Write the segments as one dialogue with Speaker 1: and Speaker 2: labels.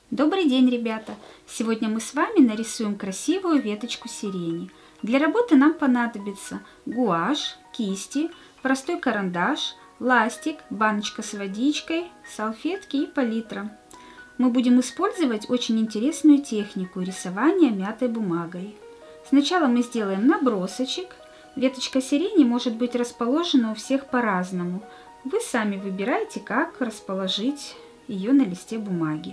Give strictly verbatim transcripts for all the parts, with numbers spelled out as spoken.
Speaker 1: Добрый день, ребята! Сегодня мы с вами нарисуем красивую веточку сирени. Для работы нам понадобится гуашь, кисти, простой карандаш, ластик, баночка с водичкой, салфетки и палитра. Мы будем использовать очень интересную технику рисования мятой бумагой. Сначала мы сделаем набросочек. Веточка сирени может быть расположена у всех по-разному. Вы сами выбираете, как расположить ее на листе бумаги.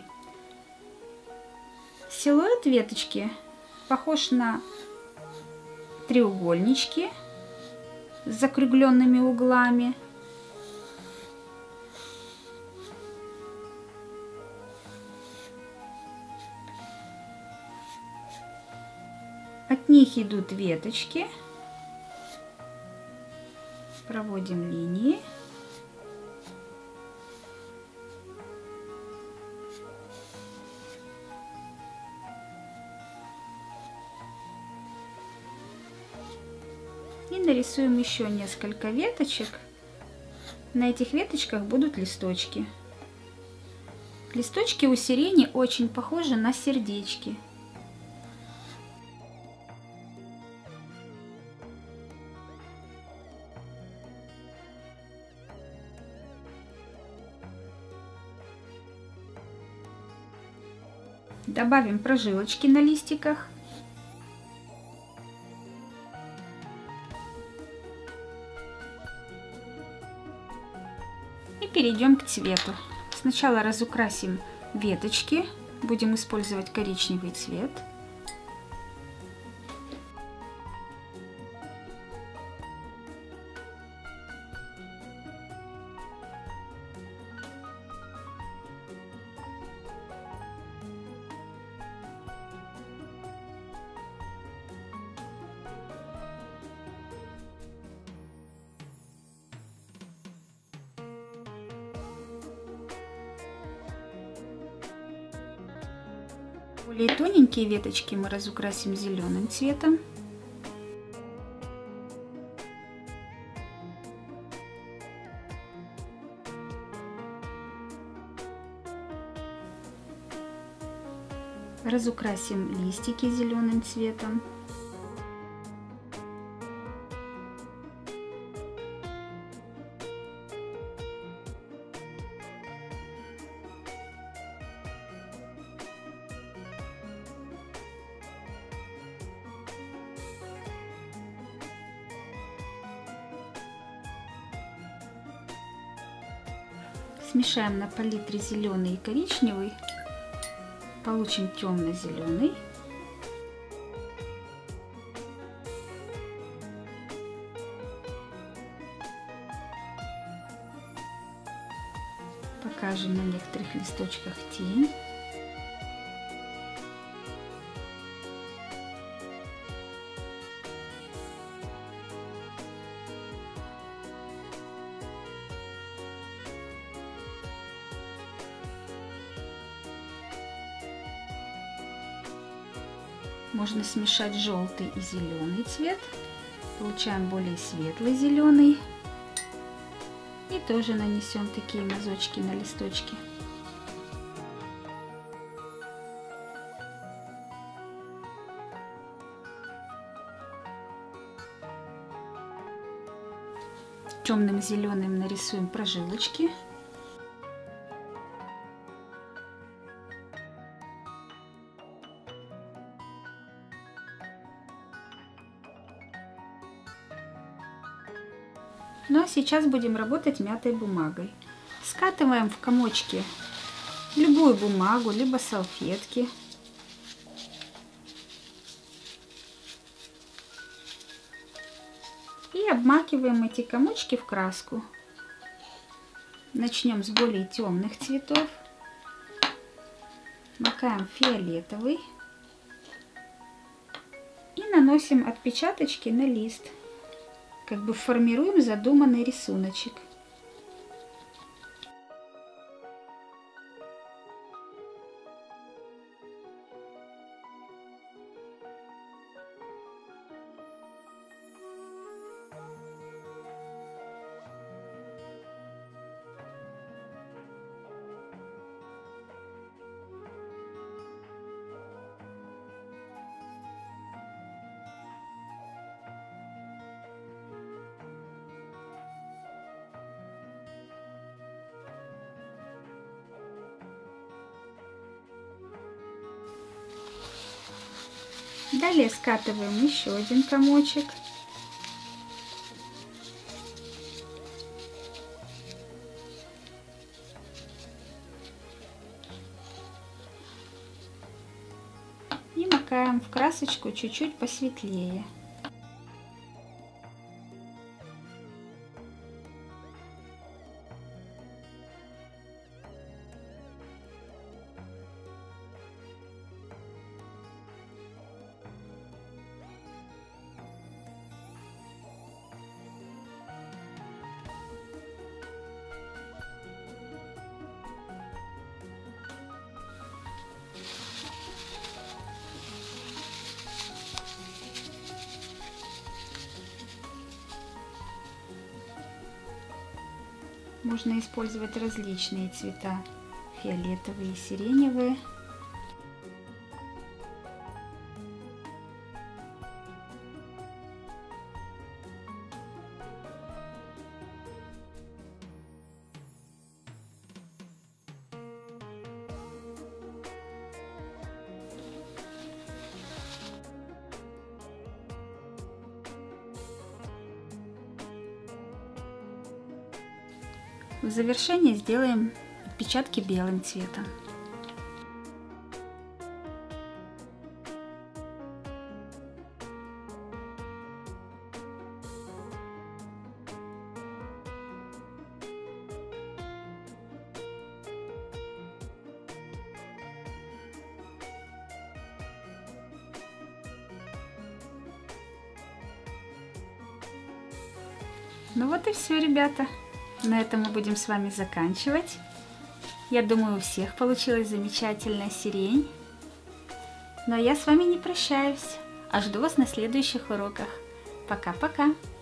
Speaker 1: Силуэт веточки похож на треугольнички с закругленными углами. От них идут веточки. Проводим линии. И нарисуем еще несколько веточек. На этих веточках будут листочки. Листочки у сирени очень похожи на сердечки. Добавим прожилочки на листиках. И перейдем к цвету. Сначала разукрасим веточки. Будем использовать коричневый цвет. Более тоненькие веточки мы разукрасим зеленым цветом. Разукрасим листики зеленым цветом. Смешаем на палитре зеленый и коричневый. Получим темно-зеленый. Покажем на некоторых листочках тень. Можно смешать желтый и зеленый цвет. Получаем более светлый зеленый. И тоже нанесем такие мазочки на листочки. Темным зеленым нарисуем прожилочки. Ну а сейчас будем работать мятой бумагой. Скатываем в комочки любую бумагу, либо салфетки. И обмакиваем эти комочки в краску. Начнем с более темных цветов. Макаем фиолетовый. И наносим отпечаточки на лист. Как бы формируем задуманный рисуночек. Далее скатываем еще один комочек. И макаем в красочку чуть-чуть посветлее. Можно использовать различные цвета, фиолетовые и сиреневые. В завершение сделаем отпечатки белым цветом. Ну вот и все, ребята. На этом мы будем с вами заканчивать. Я думаю, у всех получилась замечательная сирень. Но я с вами не прощаюсь, а жду вас на следующих уроках. Пока-пока!